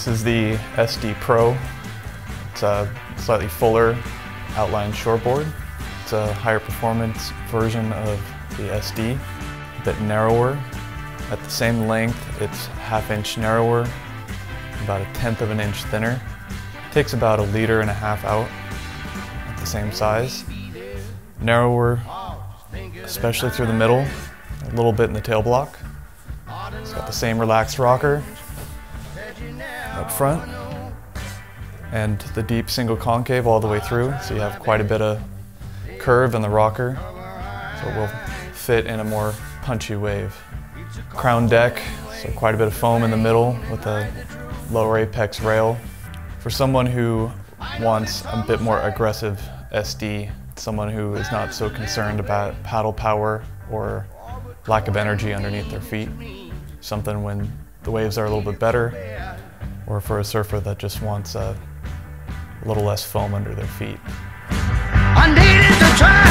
This is the SD Pro. It's a slightly fuller outline shortboard. It's a higher performance version of the SD, a bit narrower. At the same length, it's ½ inch narrower, about 1/10 of an inch thinner. It takes about 1.5 liters out at the same size. Narrower, especially through the middle, a little bit in the tail block. It's got the same relaxed rocker up front, and the deep single concave all the way through, so you have quite a bit of curve in the rocker, so it will fit in a more punchy wave. Crown deck, so quite a bit of foam in the middle with a lower apex rail. For someone who wants a bit more aggressive SD, someone who is not so concerned about paddle power or lack of energy underneath their feet, something when the waves are a little bit better, or for a surfer that just wants a little less foam under their feet. I needed to try,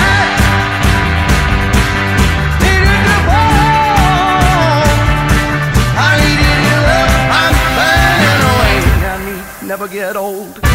needed to fall. I needed your love, I'm burning away. I need never get old.